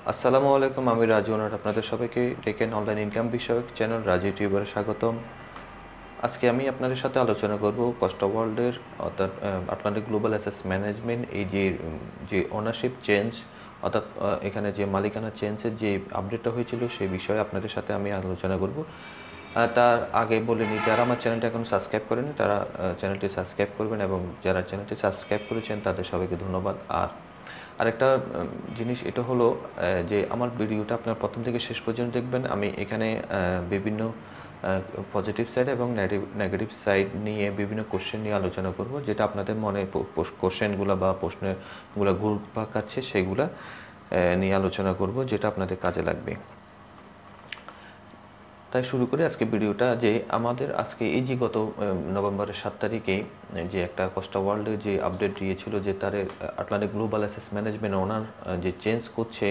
আসসালামু আলাইকুম, আমি রাজু ওনার আপনাদের সবাইকে টেকেন অনলাইন ইনকাম বিষয়ক চ্যানেল রাজু টিউবারে স্বাগতম। আজকে আমি আপনাদের সাথে আলোচনা করব কস্টা ওয়ার্ল্ডের অর্থাৎ আটলান্টিক গ্লোবাল অ্যাসেট ম্যানেজমেন্ট এই যে ওনারশিপ চেঞ্জ অর্থাৎ এখানে যে মালিকানা চেঞ্জের যে আপডেটটা হয়েছিল সেই বিষয়ে আপনাদের সাথে আমি আলোচনা করব। তার আগে বলে নিই, যারা আমার চ্যানেলটা এখন সাবস্ক্রাইব করেনি তারা চ্যানেলটি সাবস্ক্রাইব করবেন, এবং যারা চ্যানেলটি সাবস্ক্রাইব করেছেন তাদের সবাইকে ধন্যবাদ। আরেকটা জিনিস এটা হলো যে আমার ভিডিওটা আপনার প্রথম থেকে শেষ পর্যন্ত দেখবেন। আমি এখানে বিভিন্ন পজিটিভ সাইড এবং নেগেটিভ সাইড নিয়ে বিভিন্ন কোশ্চেন নিয়ে আলোচনা করব, যেটা আপনাদের মনে কোশ্চেনগুলো বা প্রশ্নগুলো ঘুরপাক খাচ্ছে সেগুলা নিয়ে আলোচনা করব, যেটা আপনাদের কাজে লাগবে। তাই শুরু করি আজকে ভিডিওটা। যে আমাদের আজকে এই যে গত নভেম্বরের 7 তারিখে যে একটা কস্টা ওয়ার্ল্ডে যে আপডেট দিয়েছিল যে তার Atlantic Global Asset Management owner যে চেঞ্জ করছে,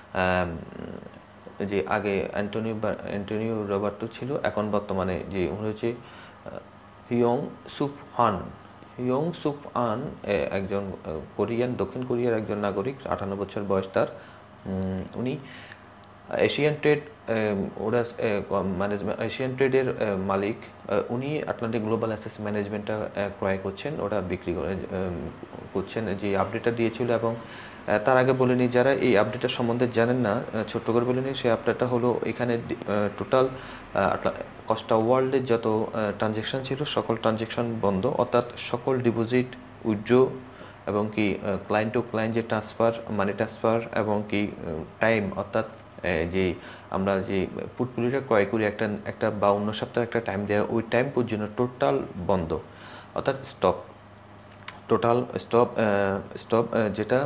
যে আগে অ্যান্টোনিও রবার্টো ছিল, এখন বর্তমানে যে উনি হচ্ছে হিয়ং সুফ হান। হিয়ং সুফ আন একজন দক্ষিণ কোরিয়ার একজন নাগরিক, 58 বছর বয়স তার। উনি এশিয়ান ট্রেড ওরা এশিয়ান ট্রেডের মালিক। উনি আটলান্টিক গ্লোবাল অ্যাসেট ম্যানেজমেন্টটা ক্রয় করছেন, ওটা বিক্রি করছেন যে আপডেটটা দিয়েছিল। এবং তার আগে বলে নিই, যারা এই আপডেটটা সম্বন্ধে জানেন না, ছোট্ট করে বলে নিই, সেই আপডেটটা হলো এখানে টোটাল কস্টা ওয়ার্ল্ডের যত ট্রানজ্যাকশন ছিল সকল ট্রানজ্যাকশন বন্ধ, অর্থাৎ সকল ডিপোজিট, উইথড্র এবং কি ক্লায়েন্ট টু ক্লায়েন্ট যে ট্রান্সফার, মানি ট্রান্সফার এবং কি টাইম, অর্থাৎ যে আমরা যে পোর্টফোলিওটা ক্রয় করি একটা বা অন্য সপ্তাহে একটা টাইম দেওয়া, ওই টাইম পর্যন্ত টোটাল বন্ধ, অর্থাৎ স্টপ যেটা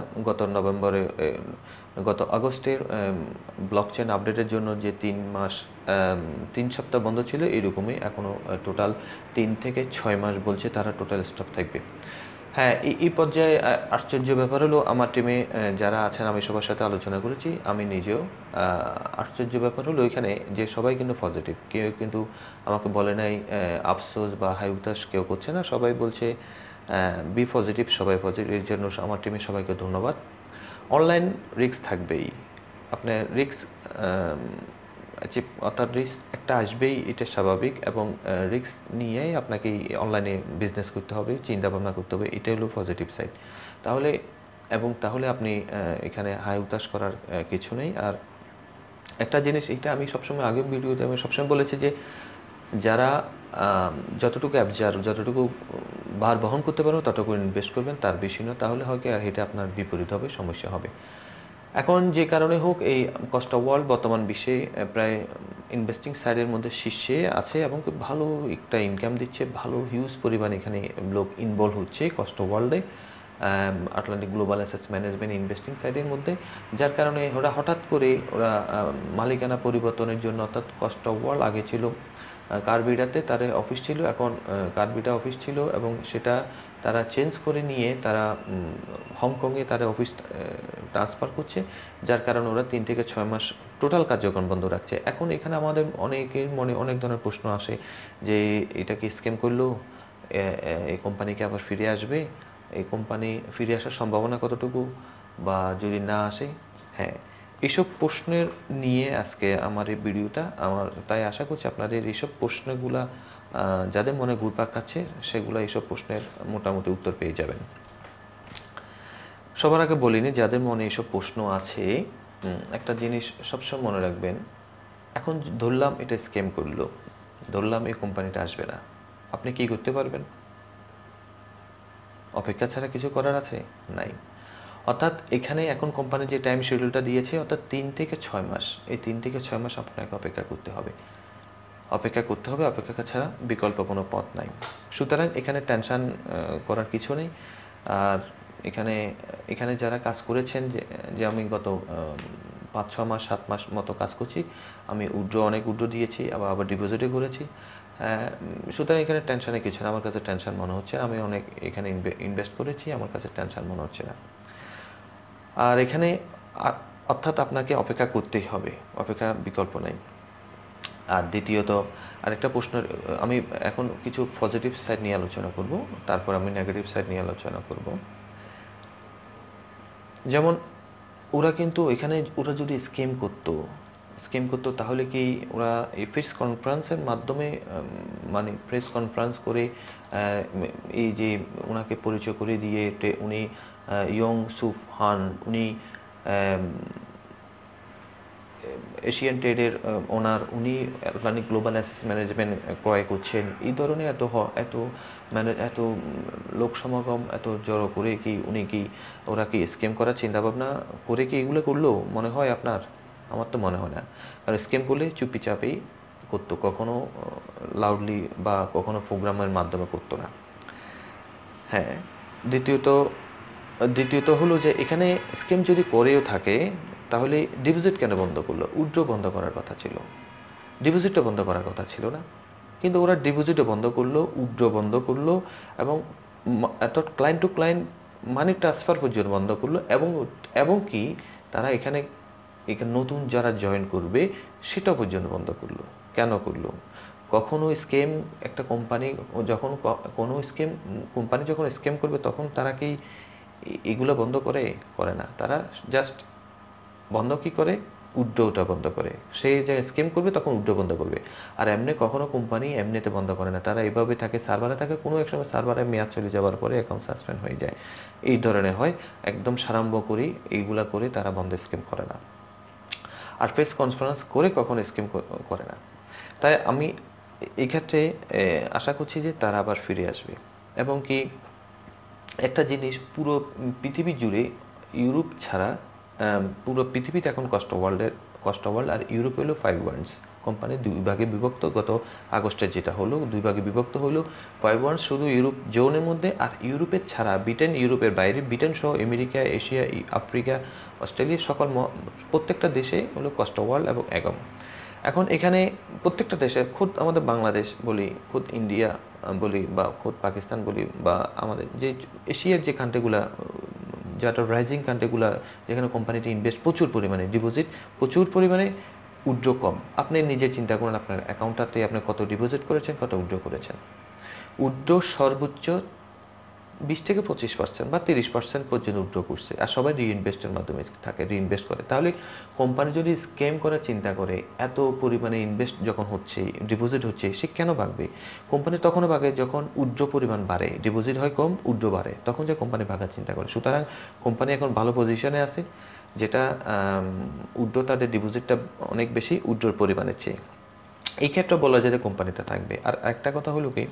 গত আগস্টের ব্লকচেন আপডেটের জন্য যে 3 সপ্তাহ বন্ধ ছিল, এরকমই এখনও টোটাল 3 থেকে 6 মাস বলছে তারা টোটাল স্টপ থাকবে। হ্যাঁ, এই পর্যায়ে আশ্চর্য ব্যাপার হলো, আমার টিমে যারা আছেন আমি সবার সাথে আলোচনা করেছি, আমি নিজেও আশ্চর্য ব্যাপার হলো এখানে যে সবাই কিন্তু পজিটিভ, কেউ কিন্তু আমাকে বলে নাই আফসোস বা হাই উতাস কেউ করছে না, সবাই বলছে বি পজিটিভ, সবাই পজিটিভ। এর জন্য আমার টিমের সবাইকে ধন্যবাদ। অনলাইন রিস্ক থাকবেই, আপনার রিস্ক অর্থাৎ রিস্ক একটা আসবেই, এটা স্বাভাবিক, এবং রিস্ক নিয়েই আপনাকে অনলাইনে বিজনেস করতে হবে, চিন্তা ভাবনা করতে হবে, এটাই হলো পজিটিভ সাইড। তাহলে আপনি এখানে হাই উতাস করার কিছু নেই। আর একটা জিনিস, এটা আমি সবসময় আগের ভিডিওতে আমি সবসময় বলেছি যে যারা যতটুকু যতটুকু ভার বহন করতে পারো ততটুকু ইনভেস্ট করবেন, তার বেশি না, তাহলে হয় কি এটা আপনার বিপরীত হবে, সমস্যা হবে। এখন যে কারণে হোক, এই কস্টা ওয়ার্ল্ড বর্তমান বিশ্বে প্রায় ইনভেস্টিং সাইডের মধ্যে শীর্ষে আছে এবং খুব ভালো একটা ইনকাম দিচ্ছে, ভালো হিউজ পরিমাণ এখানে লোক ইনভলভ হচ্ছে কস্টা ওয়ার্ল্ডে, Atlantic Global Asset Management investing সাইডের মধ্যে। যার কারণে ওরা হঠাৎ করে মালিকানা পরিবর্তনের জন্য, অর্থাৎ কস্টা ওয়ার্ল্ড আগে ছিল কার্বিডাতে তার অফিস ছিল, এখন কার্বিডা অফিস ছিল, এবং সেটা তারা চেঞ্জ করে নিয়ে তারা হংকংয়ে তারা অফিস ট্রান্সফার করছে। যার কারণে ওরা 3 থেকে 6 মাস টোটাল কার্যক্রম বন্ধ রাখছে। এখন এখানে আমাদের অনেকের মনে অনেক ধরনের প্রশ্ন আসে যে এটা কি স্ক্যাম করলো, এই কোম্পানিকে আবার ফিরে আসবে, এই কোম্পানি ফিরে আসার সম্ভাবনা কতটুকু, বা যদি না আসে। হ্যাঁ, এইসব প্রশ্নের নিয়ে আজকে আমার এই ভিডিওটা। তাই আশা করছি আপনাদের এইসব প্রশ্নগুলা যাদের মনে ঘুরপাক খাচ্ছে সেগুলো এইসব প্রশ্নের মোটামুটি উত্তর পেয়ে যাবেন। সবার আগে বলিনি, যাদের মনে এইসব প্রশ্ন আছে, একটা জিনিস সবসময় মনে রাখবেন। এখন ধরলাম এটা স্ক্যাম করলো, ধরলাম এই কোম্পানিটা আসবে না, আপনি কি করতে পারবেন? অপেক্ষা ছাড়া কিছু করার আছে? নাই। অর্থাৎ এখানে এখন কোম্পানি যে টাইম শিডিউলটা দিয়েছে, অর্থাৎ 3 থেকে 6 মাস, এই 3 থেকে 6 মাস আপনাকে অপেক্ষা করতে হবে, অপেক্ষা ছাড়া বিকল্প কোনো পথ নাই। সুতরাং এখানে টেনশন করার কিছু নেই। আর এখানে যারা কাজ করেছেন, যে আমি গত 5-6 মাস 7 মাস মতো কাজ করছি, আমি অনেক উইথড্র দিয়েছি, আবার ডিপোজিটও করেছি। সুতরাং এখানে টেনশনের কিছু না, আমার কাছে টেনশন মনে হচ্ছে, আমি অনেক এখানে ইনভেস্ট করেছি, আমার কাছে টেনশন মনে হচ্ছে না। আর এখানে অর্থাৎ আপনাকে অপেক্ষা করতেই হবে, অপেক্ষা বিকল্প নেই। আর দ্বিতীয়ত আরেকটা প্রশ্ন, আমি এখন কিছু পজিটিভ সাইড নিয়ে আলোচনা করব, তারপর আমি নেগেটিভ সাইড নিয়ে আলোচনা করব। যেমন ওরা কিন্তু এখানে ওরা যদি স্কিম করতো তাহলে কি ওরা এই প্রেস কনফারেন্সের মাধ্যমে মানে প্রেস কনফারেন্স করে এই যে ওনাকে পরিচয় করে দিয়ে উনি ইয়ং সুফ হান উনি এশিয়ান ট্রেডের ওনার উনি আটলান্টিক গ্লোবাল অ্যাসেস ম্যানেজমেন্ট ক্রয় করছেন, এই ধরনের এত মানে এত লোক সমাগম এত জড়ো করে কি উনি কি ওরা কি স্ক্যাম করার চিন্তাভাবনা করে কি এগুলো করলো মনে হয় আপনার? আমার তো মনে হয় না। আর স্ক্যাম করলে চুপি চাপেই করতো, কখনো লাউডলি বা কখনো প্রোগ্রামের মাধ্যমে করতো না। হ্যাঁ, দ্বিতীয়ত হলো যে এখানে স্কিম যদি করেও থাকে তাহলে ডিপোজিট কেন বন্ধ করলো? উইথড্র বন্ধ করার কথা ছিল, ডিপোজিটটা বন্ধ করার কথা ছিল না। কিন্তু ওরা ডিপোজিটও বন্ধ করলো, উইথড্র বন্ধ করলো এবং এত client to client money transfer পর্যন্ত বন্ধ করলো এবং কি তারা এখানে নতুন যারা জয়েন করবে সেটা পর্যন্ত বন্ধ করলো। কেন করলো? কখনো স্ক্যাম একটা কোম্পানি যখন কোনো কোম্পানি যখন স্ক্যাম করবে তখন তারা কি এগুলো বন্ধ করে না। তারা জাস্ট বন্ধ কি করে? উইথড্রটা বন্ধ করে। সে যে স্ক্যাম করবে তখন উইথড্র বন্ধ করবে। আর এমনি কখনো কোম্পানি এমনিতে বন্ধ করে না, তারা এভাবে থাকে, সার্ভারে থাকে, কোনো এক সময় সার্ভারে মেয়াদ চলে যাওয়ার পরে অ্যাকাউন্ট সাসপেন্ড হয়ে যায়, এই ধরনের হয়। একদম সারাম্ভ করি এইগুলা করে তারা বন্ধ স্ক্যাম করে না। আর প্রেস কনফারেন্স করে কখনো স্ক্যাম করে না। তাই আমি এই ক্ষেত্রে আশা করছি যে তারা আবার ফিরে আসবে। এবং কি একটা জিনিস, পুরো পৃথিবী জুড়ে ইউরোপ ছাড়া পুরো পৃথিবীতে এখন কষ্ট ওয়ার্ল্ড আর ইউরোপ হলো 5 ওয়ার্ল্ডস কোম্পানি, 2 ভাগে বিভক্ত। গত আগস্টে যেটা হলো 2 ভাগে বিভক্ত হলো। 5 ওয়ার্ল্ডস শুধু ইউরোপ জোনের মধ্যে, আর ইউরোপের ছাড়া ব্রিটেন, ইউরোপের বাইরে ব্রিটেন সহ আমেরিকা, এশিয়া, আফ্রিকা, অস্ট্রেলিয়া প্রত্যেকটা দেশে হলো কষ্ট ওয়ার্ল্ড এবং এগম। এখন এখানে প্রত্যেকটা দেশে, খুদ আমাদের বাংলাদেশ বলি, খুদ ইন্ডিয়া বলি, বা খুদ পাকিস্তান বলি, বা আমাদের যে এশিয়ার যে কান্ট্রিগুলা, যেটা রাইজিং কান্ট্রিগুলা, যেখানে কোম্পানিটি ইনভেস্ট প্রচুর পরিমাণে, ডিপোজিট প্রচুর পরিমাণে, উইথড্র কম। আপনি নিজে চিন্তা করুন আপনার অ্যাকাউন্টটাতে আপনি কত ডিপোজিট করেছেন, কত উইথড্র করেছেন। উইথড্র সর্বোচ্চ 20-25% বা 30% পর্যন্ত উইথড্র করছে, আর সবাই রিইনভেস্টের মাধ্যমে থাকে, রিইনভেস্ট করে। তাহলে কোম্পানি যদি স্ক্যাম করার চিন্তা করে, এত পরিমাণে ইনভেস্ট যখন হচ্ছে, ডিপোজিট হচ্ছে, সে কেন ভাগবে? কোম্পানি তখনও ভাগে যখন উইথড্র পরিমাণ বাড়ে, ডিপোজিট হয় কম, উইথড্র বাড়ে, তখন যে কোম্পানি ভাগার চিন্তা করে। সুতরাং কোম্পানি এখন ভালো পজিশনে আছে, যেটা উইথড্র তাদের ডিপোজিটটা অনেক বেশি উইথড্রর পরিমাণের চেয়ে। এই ক্ষেত্রে বলা যায় যে কোম্পানিটা থাকবে। আর একটা কথা হলো কি,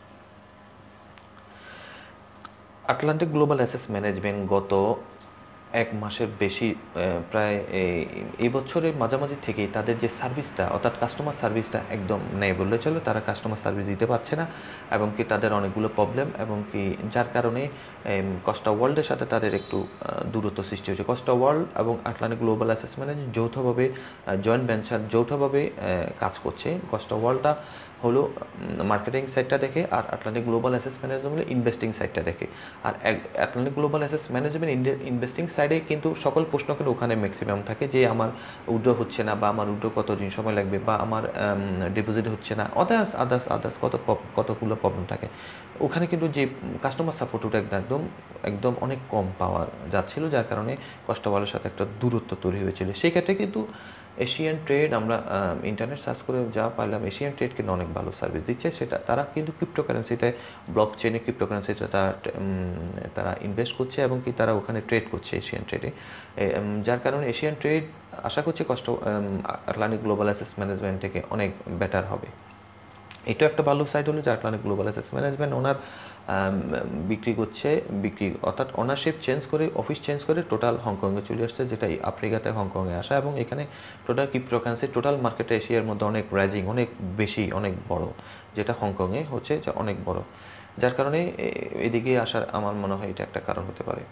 আটলান্টিক গ্লোবাল অ্যাসেস ম্যানেজমেন্ট গত 1 মাসের বেশি, প্রায় এই বছরের মাঝামাঝি থেকেই তাদের যে সার্ভিসটা, অর্থাৎ কাস্টমার সার্ভিসটা একদম নেই বললে চলে। তারা কাস্টমার সার্ভিস দিতে পারছে না, এবং কি তাদের অনেকগুলো প্রবলেম, এবং কি যার কারণে কস্টা ওয়ার্ল্ডের সাথে তাদের একটু দূরত্ব সৃষ্টি হয়েছে। কস্টা ওয়ার্ল্ড এবং আটলান্টিক গ্লোবাল অ্যাসেস ম্যানেজমেন্ট যৌথভাবে জয়েন্ট ভেঞ্চার যৌথভাবে কাজ করছে। কস্টা ওয়ার্ল্ডটা হলো মার্কেটিং সাইডটা দেখে, আর আটলান্টিক গ্লোবাল অ্যাসেস ম্যানেজমেন্ট হলো ইনভেস্টিং সাইডটা দেখে। আর আটলান্টিক গ্লোবাল অ্যাসেস ম্যানেজমেন্ট ইনভেস্টিং সাইডে কিন্তু সকল প্রশ্ন কিন্তু ওখানে ম্যাক্সিমাম থাকে, যে আমার উইথড্র হচ্ছে না, বা আমার উইথড্র কতদিন সময় লাগবে, বা আমার ডিপোজিট হচ্ছে না, আদার্স কতগুলো প্রবলেম থাকে ওখানে। কিন্তু যে কাস্টমার সাপোর্ট ওটা একদম অনেক কম পাওয়া যাচ্ছিল, যার কারণে কাস্টমারের সাথে একটা দূরত্ব তৈরি হয়েছিল। সেই ক্ষেত্রে কিন্তু এশিয়ান ট্রেড, আমরা ইন্টারনেট সার্চ করে যা পারলাম, এশিয়ান ট্রেড কিন্তু অনেক ভালো সার্ভিস দিচ্ছে। সেটা তারা কিন্তু ক্রিপ্টোকারেন্সিতে, ব্লক চেইনে ক্রিপ্টোকারেন্সিতে তারা ইনভেস্ট করছে, এবং কি তারা ওখানে ট্রেড করছে এশিয়ান ট্রেডে। যার কারণে এশিয়ান ট্রেড আশা করছি আটলান্টিক গ্লোবাল অ্যাসেস ম্যানেজমেন্ট থেকে অনেক বেটার হবে। এটা একটা ভালো সাইড হলো যে আটলান্টিক গ্লোবাল অ্যাসেস ম্যানেজমেন্ট ওনার বিক্রি অর্থাৎ অনারশিপ চেঞ্জ করে, অফিস চেঞ্জ করে টোটাল হংকংয়ে চলে আসছে, যেটা আফ্রিকাতে হংকংয়ে আসা, এবং এখানে টোটাল ক্রিপ্টোকারেন্সি টোটাল মার্কেটে এশিয়ার মধ্যে অনেক রাইজিং, অনেক বেশি, অনেক বড়, যেটা হংকংয়ে হচ্ছে যে অনেক বড়। যার কারণে এদিকে আসার আমার মনে হয় এটা একটা কারণ হতে পারে।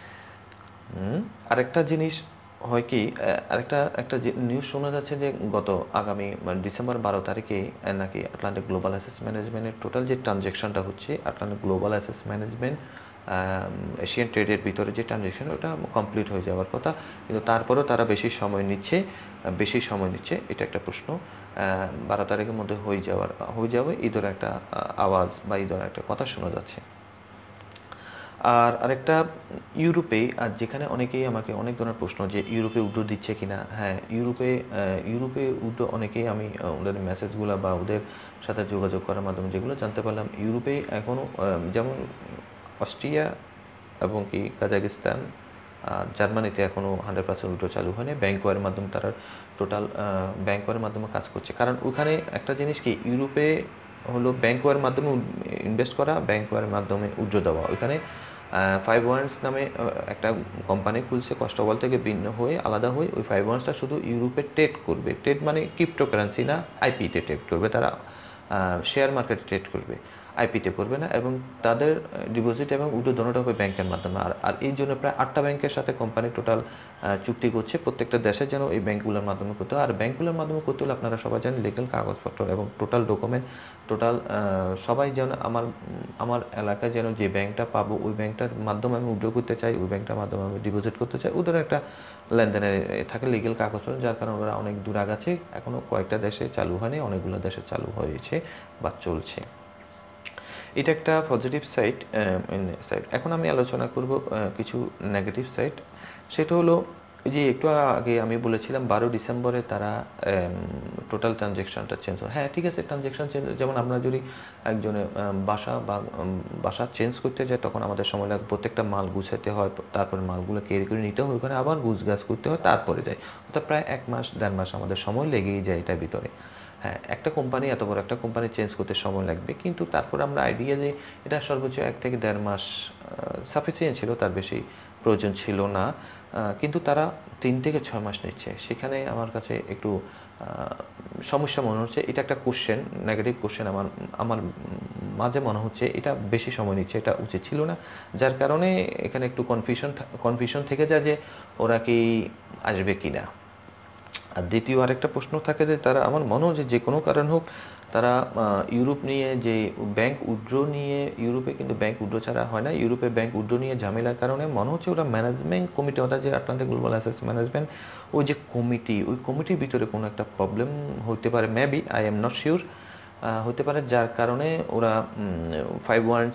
আরেকটা জিনিস হয় কি, একটা নিউজ শোনা যাচ্ছে যে গত আগামী ডিসেম্বর 12 তারিখে নাকি আটলান্টিক গ্লোবাল অ্যাসেস ম্যানেজমেন্টের টোটাল যে ট্রানজ্যাকশনটা হচ্ছে, আটলান্টিক গ্লোবাল অ্যাসেস ম্যানেজমেন্ট এশিয়ান ট্রেডের ভিতরে যে ট্রানজ্যাকশন, ওটা কমপ্লিট হয়ে যাওয়ার কথা, কিন্তু তারপরেও তারা বেশি সময় নিচ্ছে। এটা একটা প্রশ্ন। 12 তারিখের মধ্যে হয়ে যাবে এই ধরনের একটা আওয়াজ বা এই ধরনের একটা কথা শোনা যাচ্ছে। আর আরেকটা ইউরোপে, আর যেখানে অনেকেই আমাকে অনেক ধরনের প্রশ্ন যে ইউরোপে উইথড্র দিচ্ছে কিনা। হ্যাঁ, ইউরোপে উইথড্র অনেকেই আমি ওদের মেসেজগুলো বা ওদের সাথে যোগাযোগ করার মাধ্যমে যেগুলো জানতে পারলাম, ইউরোপে এখনও যেমন অস্ট্রিয়া এবং কি কাজাকিস্তান আর জার্মানিতে এখনও 100% উইথড্র চালু হয়নি। ব্যাংকওয়ারের মাধ্যমে তারা টোটাল ব্যাংকওয়ারের মাধ্যমে কাজ করছে। কারণ ওখানে একটা জিনিস কি, ইউরোপে হলো ব্যাংকওয়ারের মাধ্যমে ইনভেস্ট করা, ব্যাংকওয়ারের মাধ্যমে উইথড্র দেওয়া। ওইখানে 5 ওয়ান্স নামে একটা কোম্পানি খুলছে, কস্টওয়াল থেকে ভিন্ন হয়ে আলাদা হয়ে। ওই 5 ওয়ান্সটা শুধু ইউরোপে ট্রেড করবে। ট্রেড মানে ক্রিপ্টোকারেন্সি না, আইপিতে ট্রেড করবে তারা, শেয়ার মার্কেটে ট্রেড করবে, আইপিতে করবে না। এবং তাদের ডিপোজিট এবং উইথড্র দোনোটা হবে ব্যাংকের মাধ্যমে। আর এই জন্য প্রায় 8টা ব্যাংকের সাথে কোম্পানি টোটাল চুক্তি করছে প্রত্যেকটা দেশে যেন এই ব্যাংকগুলোর মাধ্যমে করতে হয়। আর ব্যাংকগুলোর মাধ্যমে করতে হলে আপনারা সবাই জানেন লিগ্যাল কাগজপত্র এবং টোটাল ডকুমেন্ট, টোটাল সবাই যেন আমার এলাকায় যেন যে ব্যাংকটা পাবো ওই ব্যাংকটার মাধ্যমে আমি উইথড্র করতে চাই, ওই ব্যাংকটার মাধ্যমে আমি ডিপোজিট করতে চাই, ওদের একটা লেনদেনের থাকে লিগ্যাল কাগজপত্র, যার কারণে ওরা অনেক দূর আগাচ্ছে। এখনও কয়েকটা দেশে চালু হয়নি, অনেকগুলো দেশে চালু হয়েছে বা চলছে। এটা একটা পজিটিভ সাইড। এখন আমি আলোচনা করব কিছু নেগেটিভ সাইড। সেটা হলো যে একটু আগে আমি বলেছিলাম 12 ডিসেম্বরে তারা টোটাল ট্রানজ্যাকশনটা চেঞ্জ হয়। হ্যাঁ, ঠিক আছে, ট্রানজ্যাকশন চেঞ্জ, যেমন আমরা যদি একজনের বাসা চেঞ্জ করতে যাই তখন আমাদের সময় লাগে, প্রত্যেকটা মাল গুছাতে হয়, তারপরে মালগুলো ক্যারি করে নিতে হয়, ওখানে আবার গুছগাছ করতে হয়, তারপরে যায়। অর্থাৎ প্রায় 1 মাস 1.5 মাস আমাদের সময় লেগেই যায় এটার ভিতরে। হ্যাঁ, একটা কোম্পানি, এত বড় একটা কোম্পানি চেঞ্জ করতে সময় লাগবে, কিন্তু তারপর আমরা আইডিয়া যে এটা সর্বোচ্চ 1 থেকে 1.5 মাস সাফিসিয়েন্ট ছিল, তার বেশি প্রয়োজন ছিল না। কিন্তু তারা 3 থেকে 6 মাস নিচ্ছে। সেখানে আমার কাছে একটু সমস্যা মনে হচ্ছে। এটা একটা কোশ্চেন, নেগেটিভ কোশ্চেন আমার আমার মাঝে মনে হচ্ছে এটা বেশি সময় নিচ্ছে, এটা উচিত ছিল না। যার কারণে এখানে একটু কনফিউশন থেকে যায় যে ওরা কি আসবে কিনা। আর দ্বিতীয় আরেকটা প্রশ্ন থাকে যে তারা, আমার মনে হয় যে কোনো কারণ হোক তারা ইউরোপ নিয়ে যে ব্যাংক উইথড্র নিয়ে, ইউরোপে কিন্তু ব্যাংক উইথড্র ছাড়া হয় না, ইউরোপে ব্যাংক উইথড্র নিয়ে ঝামেলার কারণে মনে হচ্ছে ওরা ম্যানেজমেন্ট কমিটি, অর্থাৎ যে আটলান্টিক গ্লোবাল অ্যাসেটস ম্যানেজমেন্ট, ওই যে কমিটি, ওই কমিটির ভিতরে কোনো একটা প্রবলেম হতে পারে, maybe, I am not sure, হতে পারে, যার কারণে ওরা 5 ওয়ান্স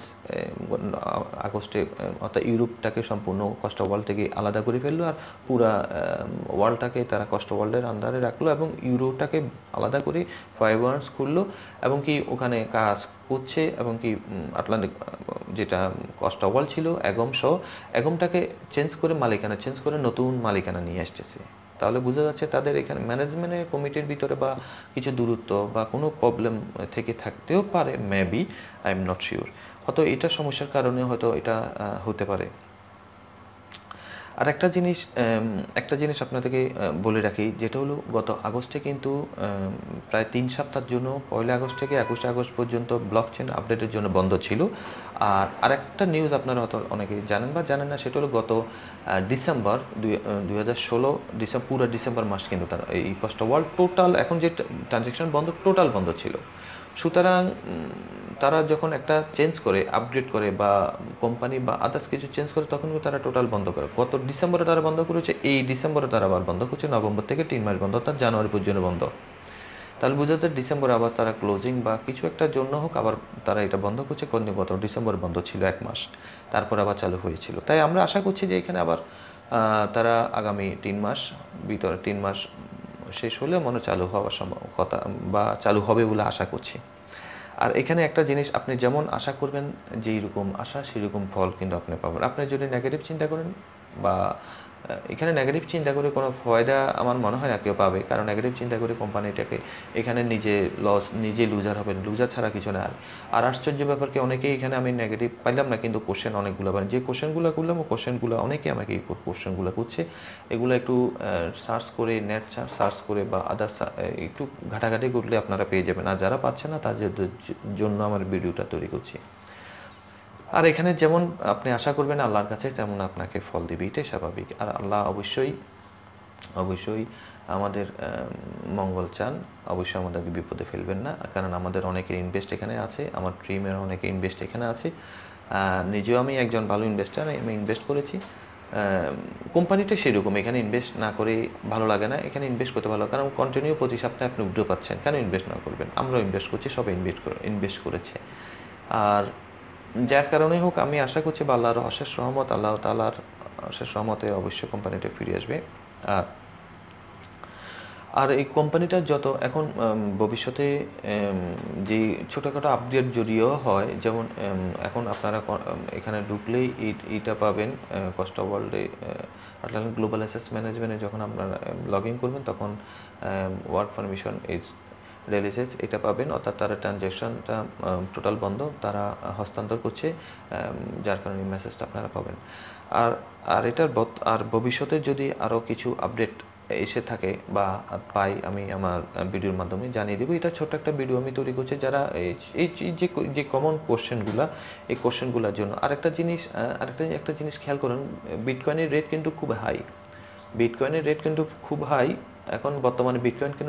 আগস্টে অর্থাৎ ইউরোপটাকে সম্পূর্ণ কস্টা ওয়ার্ল্ড থেকে আলাদা করে ফেললো, আর পুরা ওয়ার্ল্ডটাকে তারা কস্টা ওয়ার্ল্ডের আন্ডারে রাখলো এবং ইউরোটাকে আলাদা করে 5 ওয়ান্স খুললো এবং কি ওখানে কাজ করছে। এবং কি আটলান্টিক যেটা কস্টা ওয়ার্ল্ড ছিল এগম সহ, এগমটাকে চেঞ্জ করে মালিকানা চেঞ্জ করে নতুন মালিকানা নিয়ে আসতেছে। তাহলে বোঝা যাচ্ছে তাদের এখানে ম্যানেজমেন্টের কমিটির ভিতরে বা কিছু দূরত্ব বা কোনো প্রবলেম থেকে থাকতেও পারে, maybe, I am not sure. হয়তো এটা সমস্যার কারণে হয়তো এটা হতে পারে। আর একটা জিনিস আপনাদেরকে বলে রাখি, যেটা হলো গত আগস্টে কিন্তু প্রায় 3 সপ্তাহের জন্য 1 আগস্ট থেকে 21 আগস্ট পর্যন্ত ব্লকচেন আপডেটের জন্য বন্ধ ছিল। আর আরেকটা নিউজ আপনারা হয়তো অনেকেই জানেন বা জানেন না, সেটা হলো গত ডিসেম্বর 2016 ডিসেম্বর, পুরো ডিসেম্বর মাস কিন্তু তার এই কস্টা ওয়ার্ল্ড টোটাল, এখন যে ট্রানজ্যাকশন বন্ধ, টোটাল বন্ধ ছিল। সুতরাং তারা যখন একটা চেঞ্জ করে, আপগ্রেড করে বা কোম্পানি বা আদার্স কিছু চেঞ্জ করে, তখন তারা টোটাল বন্ধ করে। গত ডিসেম্বরে তারা বন্ধ করেছে, এই ডিসেম্বরে তারা আবার বন্ধ করছে, নভেম্বর থেকে 3 মাস বন্ধ, অর্থাৎ জানুয়ারি পর্যন্ত বন্ধ। তাহলে বুঝতে যাচ্ছে ডিসেম্বরে আবার তারা ক্লোজিং বা কিছু একটা জন্য হোক আবার তারা এটা বন্ধ করছে। গত ডিসেম্বর বন্ধ ছিল 1 মাস, তারপর আবার চালু হয়েছিল। তাই আমরা আশা করছি যে এখানে আবার তারা আগামী 3 মাস ভিতরে, 3 মাস শেষ হলে মনে চালু হওয়ার কথা বা চালু হবে বলে আশা করছি। আর এখানে একটা জিনিস, আপনি যেমন আশা করবেন, যেই রকম আশা সেরকম ফল কিন্তু আপনি পাবেন। আপনি যদি নেগেটিভ চিন্তা করেন বা এখানে নেগেটিভ চিন্তা করে কোনো ফায়দা আমার মনে হয় না কেউ পাবে, কারণ নেগেটিভ চিন্তা করে কোম্পানিটাকে এখানে নিজে লুজার হবে, লুজার ছাড়া কিছু না। আর আশ্চর্য ব্যাপার কি, অনেকেই এখানে আমি নেগেটিভ পাইলাম না, কিন্তু কোশ্চেন অনেকগুলো পারেন। যে কোশ্চেনগুলো করলাম, ও কোশ্চেনগুলো অনেকে আমাকে এই কোশ্চেনগুলো করছে, এগুলো একটু সার্চ করে, নেট সার্চ করে বা আদার্স একটু ঘাটাঘাটি করলে আপনারা পেয়ে যাবেন। আর যারা পাচ্ছেন না তাদের জন্য আমার ভিডিওটা তৈরি করছি। আর এখানে যেমন আপনি আশা করবেন আল্লাহর কাছে, তেমন আপনাকে ফল দিবে, এটাই স্বাভাবিক। আর আল্লাহ অবশ্যই আমাদের মঙ্গল চান, অবশ্যই আমাদেরকে বিপদে ফেলবেন না, কারণ আমাদের অনেকের ইনভেস্ট এখানে আছে, আমার টিমের অনেকে ইনভেস্ট এখানে আছে। নিজেও আমি একজন ভালো ইনভেস্টার, আমি ইনভেস্ট করেছি। কোম্পানিটা সেরকম, এখানে ইনভেস্ট না করে ভালো লাগে না, এখানে ইনভেস্ট করতে ভালো, কারণ কন্টিনিউ প্রতি সপ্তাহে আপনি উইথড্র পাচ্ছেন, কেন ইনভেস্ট না করবেন? আমরাও ইনভেস্ট করছি, সবাই ইনভেস্ট করেছে। আর যার কারণেই হোক আমি আশা করছি বা আল্লাহর অশেষ রহমত, আল্লাহ তাআলার অশেষ রহমতে অবশ্যই কোম্পানিটা ফিরে আসবে। আর আর এই কোম্পানিটা যত এখন ভবিষ্যতে যেই ছোটখাটো আপডেট যদিও হয়, যেমন এখন আপনারা এখানে ঢুকলেই এইটা পাবেন, কস্টা ওয়ার্ল্ডে আটলান্টিক গ্লোবাল অ্যাসেট ম্যানেজমেন্টে যখন আপনারা লগ ইন করবেন তখন ওয়ার্ক পারমিশন ইজ রিলিজেস এটা পাবেন, অর্থাৎ তারা ট্রানজ্যাকশনটা টোটাল বন্ধ, তারা হস্তান্তর করছে, যার কারণে মেসেজটা আপনারা পাবেন। আর আর এটার আর ভবিষ্যতে যদি আরও কিছু আপডেট এসে থাকে বা পাই, আমি আমার ভিডিওর মাধ্যমে জানিয়ে দেবো। এটা ছোট্ট একটা ভিডিও আমি তৈরি করছি যারা এই যে কমন কোশ্চেনগুলা, এই কোশ্চেনগুলোর জন্য। আরেকটা জিনিস, একটা জিনিস খেয়াল করেন, বিটকয়েনের রেট কিন্তু খুব হাই, বিটকয়েনের রেট কিন্তু খুব হাই। এখন বর্তমানে বিটকয়েন কিন্তু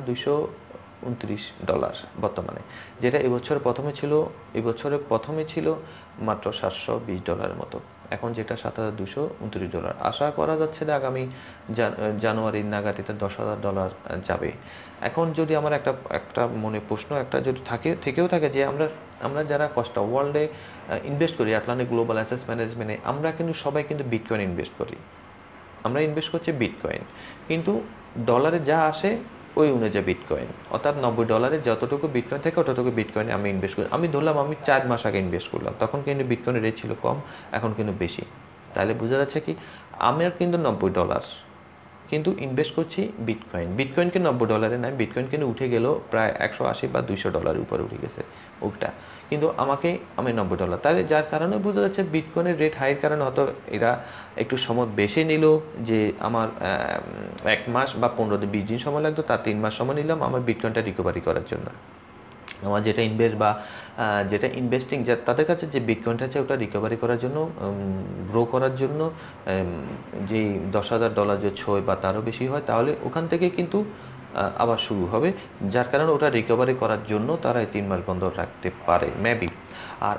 $7,229 বর্তমানে, যেটা এবছর প্রথমে ছিল মাত্র $720 মতো। এখন যেটা $7,229, আশা করা যাচ্ছে যে আগামী জানুয়ারির নাগাদ এটা $10,000 যাবে। এখন যদি আমার একটা মনে প্রশ্ন একটা যদি থেকেও থাকে যে আমরা যারা কস্টা ওয়ার্ল্ডে ইনভেস্ট করি, আটলান্টিক গ্লোবাল অ্যাসেট ম্যানেজমেন্টে, আমরা কিন্তু সবাই কিন্তু বিটকয়েন ইনভেস্ট করি, আমরা ইনভেস্ট করছি বিটকয়েন, কিন্তু ডলারে যা আসে ওই অনুযায়ী বিটকয়েন, অর্থাৎ $90 যতটুকু বিটকয়েন থাকে অতটুকু বিটকয়েনে আমি ইনভেস্ট করি। আমি ধরলাম আমি 4 মাস আগে ইনভেস্ট করলাম, তখন কিন্তু বিটকয়েনের রেট ছিল কম, এখন কিন্তু বেশি। তাহলে বোঝা যাচ্ছে কি, আমার কিন্তু $90, কিন্তু ইনভেস্ট করছি বিটকয়েন। বিটকয়েন কিন্তু $90 নাই, বিটকয়েন কিন্তু উঠে গেল প্রায় $180 বা $200 উপরে উঠে গেছে ওটা, কিন্তু আমি $90। তাহলে যার কারণে বোঝা যাচ্ছে বিটকয়েনের রেট হাইয়ের কারণে হয়তো এরা একটু সময় বেশি নিল, যে আমার 1 মাস বা 15-20 দিন সময় লাগতো, তার 3 মাস সময় নিলাম আমার বিটকয়েনটা রিকভারি করার জন্য। আমার যেটা ইনভেস্ট বা যেটা ইনভেস্টিং, তাদের কাছে যে বিটকয়েনটা আছে ওটা রিকভারি করার জন্য, গ্রো করার জন্য, যেই $10,000 যে ছয় বা তারও বেশি হয়, তাহলে ওখান থেকে কিন্তু আবার শুরু হবে। যার কারণে ওটা রিকভারি করার জন্য তারা এই 3 মাস বন্ধ রাখতে পারে মেবি। আর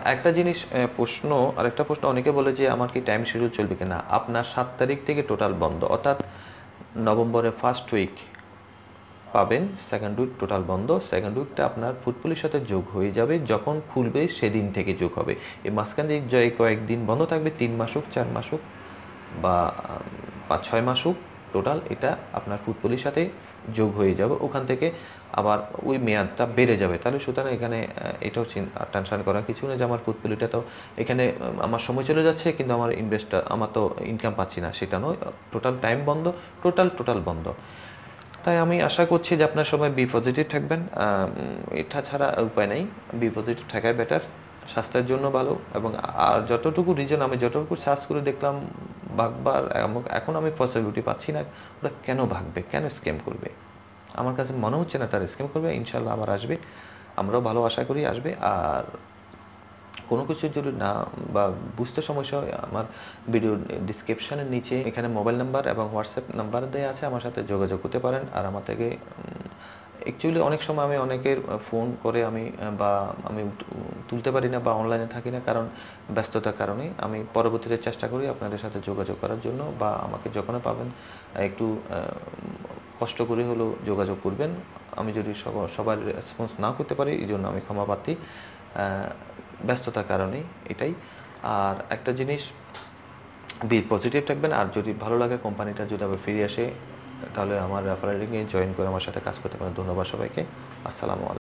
আরেকটা প্রশ্ন অনেকে বলে যে আমার কি টাইম শিডিউল চলবে কিনা। আপনার 7 তারিখ থেকে টোটাল বন্ধ, অর্থাৎ নভেম্বরের ফার্স্ট উইক পাবেন, সেকেন্ড উইক টোটাল বন্ধ। সেকেন্ড উইকটা আপনার ফুটবলের সাথে যোগ হয়ে যাবে, যখন খুলবে সেদিন থেকে যোগ হবে। এই মাঝখানে যে কয়েকদিন বন্ধ থাকবে, 3 মাস হোক, 4 মাস হোক বা 5-6 মাস হোক, টোটাল এটা আপনার ফুটবলের সাথে যোগ হয়ে যাবে, ওখান থেকে আবার ওই মেয়াদটা বেড়ে যাবে। তাহলে সুতরাং এখানে এটাও টেনশন করার কিছু নেই যে আমার ফুটবলিটা তো এখানে আমার সময় চলে যাচ্ছে, কিন্তু আমার তো ইনকাম পাচ্ছি না, সেটা নয়। টোটাল টাইম বন্ধ, টোটাল বন্ধ। তাই আমি আশা করছি যে আপনার সবাই বি পজিটিভ থাকবেন, এটা ছাড়া উপায় নেই, বি পজিটিভ থাকাই বেটার, স্বাস্থ্যের জন্য ভালো। এবং আর যতটুকু রিজন আমি যতটুকু সার্চ করে দেখলাম ভাগবার, এখন আমি পসিবিলিটি পাচ্ছি না। ওরা কেন ভাগবে, কেন স্ক্যাম করবে? আমার কাছে মনে হচ্ছে না তারা স্ক্যাম করবে, ইনশাল্লাহ আবার আসবে, আমরাও ভালো আশা করি আসবে। আর কোনো কিছু যদি না বা বুঝতে সমস্যা হয়, আমার ভিডিও ডিসক্রিপশনের নিচে এখানে মোবাইল নাম্বার এবং হোয়াটসঅ্যাপ নাম্বার দেওয়া আছে, আমার সাথে যোগাযোগ করতে পারেন। আর আমার থেকে অ্যাকচুয়ালি অনেক সময় আমি অনেকের ফোন করে বা আমি তুলতে পারি না বা অনলাইনে থাকি না, কারণ ব্যস্ততার কারণে। আমি পরবর্তীতে চেষ্টা করি আপনাদের সাথে যোগাযোগ করার জন্য, বা আমাকে যখন পাবেন একটু কষ্ট করে হলেও যোগাযোগ করবেন। আমি যদি সবার রেসপন্স না করতে পারি, এই জন্য আমি ক্ষমা প্রার্থী, ব্যস্ততার কারণে এটাই। আর একটা জিনিস, বি পজিটিভ থাকবেন। আর যদি ভালো লাগে কোম্পানিটা যদি আবার ফিরে আসে, তাহলে আমার রেফারেল লিংকে জয়েন করে আমার সাথে কাজ করতে পারেন। ধন্যবাদ সবাইকে, আসসালামু আলাইকুম।